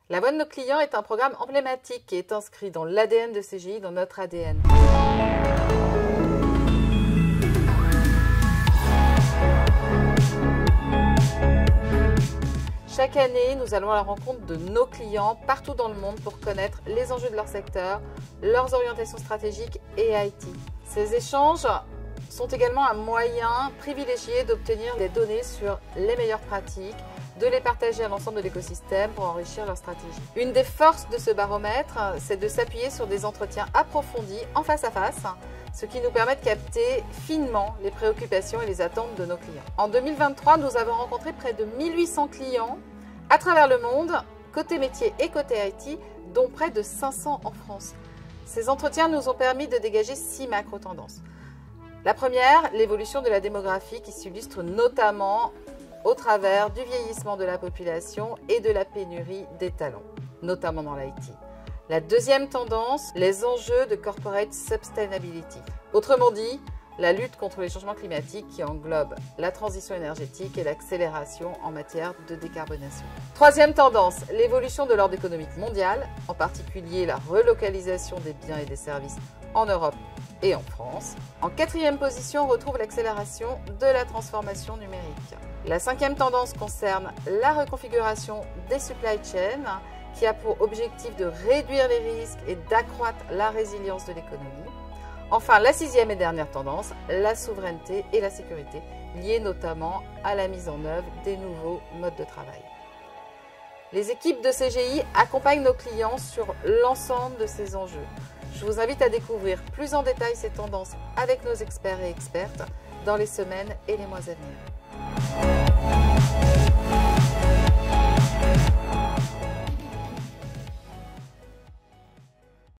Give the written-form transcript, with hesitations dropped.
La voix de nos clients est un programme emblématique qui est inscrit dans l'ADN de CGI, dans notre ADN. Chaque année, nous allons à la rencontre de nos clients partout dans le monde pour connaître les enjeux de leur secteur, leurs orientations stratégiques et IT. Ces échanges sont également un moyen privilégié d'obtenir des données sur les meilleures pratiques, de les partager à l'ensemble de l'écosystème pour enrichir leur stratégie. Une des forces de ce baromètre, c'est de s'appuyer sur des entretiens approfondis en face à face, ce qui nous permet de capter finement les préoccupations et les attentes de nos clients. En 2023, nous avons rencontré près de 1800 clients à travers le monde, côté métier et côté IT, dont près de 500 en France. Ces entretiens nous ont permis de dégager 6 macro-tendances. La première, l'évolution de la démographie qui s'illustre notamment au travers du vieillissement de la population et de la pénurie des talents, notamment dans l'IT. La deuxième tendance, les enjeux de corporate sustainability. Autrement dit, la lutte contre les changements climatiques qui englobe la transition énergétique et l'accélération en matière de décarbonation. Troisième tendance, l'évolution de l'ordre économique mondial, en particulier la relocalisation des biens et des services en Europe et en France. En quatrième position, on retrouve l'accélération de la transformation numérique. La cinquième tendance concerne la reconfiguration des supply chains qui a pour objectif de réduire les risques et d'accroître la résilience de l'économie. Enfin, la sixième et dernière tendance, la souveraineté et la sécurité, liées notamment à la mise en œuvre des nouveaux modes de travail. Les équipes de CGI accompagnent nos clients sur l'ensemble de ces enjeux. Je vous invite à découvrir plus en détail ces tendances avec nos experts et expertes dans les semaines et les mois à venir.